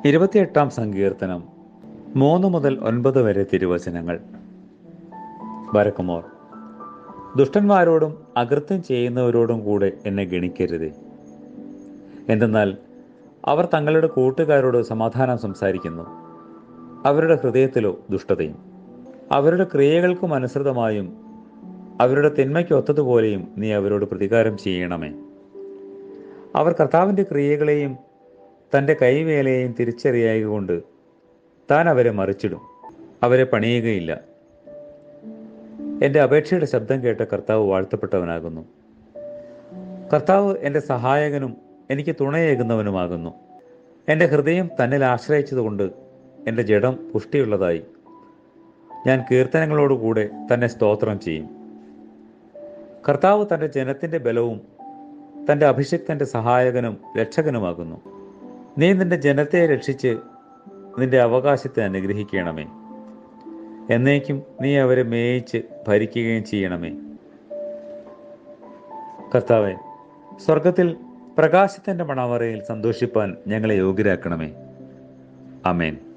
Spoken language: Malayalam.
28 സങ്കീർത്തനം 3 മുതൽ 9 വരെ തിരുവചനങ്ങൾ. ബരക്കുമോർ. ദുഷ്ടന്മാരോടും അകൃത്യം ചെയ്യുന്നവരോടും കൂടെ എന്നെ ഗണിക്കരുതേ. എന്തെന്നാൽ അവർ തങ്ങളുടെ കൂട്ടുകാരോട് സമാധാനം സംസാരിക്കുന്നു, അവരുടെ ഹൃദയത്തിലോ ദുഷ്ടതയും. അവരുടെ ക്രിയകൾക്കും അനുസൃതമായും അവരുടെ തിന്മയ്ക്കൊത്തതുപോലെയും നീ അവരോട് പ്രതികാരം ചെയ്യണമേ. അവർ കർത്താവിൻ്റെ ക്രിയകളെയും തൻ്റെ കൈവേലയെയും തിരിച്ചറിയായകൊണ്ട് താൻ അവരെ മറിച്ചിടും, അവരെ പണിയുകയില്ല. എൻ്റെ അപേക്ഷയുടെ ശബ്ദം കേട്ട കർത്താവ് വാഴ്ത്തപ്പെട്ടവനാകുന്നു. കർത്താവ് എൻ്റെ സഹായകനും എനിക്ക് തുണയേകുന്നവനുമാകുന്നു. എൻ്റെ ഹൃദയം തന്നിൽ ആശ്രയിച്ചതുകൊണ്ട് എൻ്റെ ജഡം പുഷ്ടിയുള്ളതായി. ഞാൻ കീർത്തനങ്ങളോടുകൂടെ തന്നെ സ്തോത്രം ചെയ്യും. കർത്താവ് തൻ്റെ ജനത്തിൻ്റെ ബലവും തൻ്റെ അഭിഷിക്തൻ്റെ സഹായകനും രക്ഷകനുമാകുന്നു. നീ നിന്റെ ജനത്തെ രക്ഷിച്ച് നിന്റെ അവകാശത്തെ അനുഗ്രഹിക്കണമേ. എന്നേക്കും നീ അവരെ മേയിച്ച് ഭരിക്കുകയും ചെയ്യണമേ. കർത്താവേ, സ്വർഗത്തിൽ പ്രകാശത്തിൻ്റെ മണവറയിൽ സന്തോഷിപ്പാൻ ഞങ്ങളെ യോഗ്യരാക്കണമേ. ആമേൻ.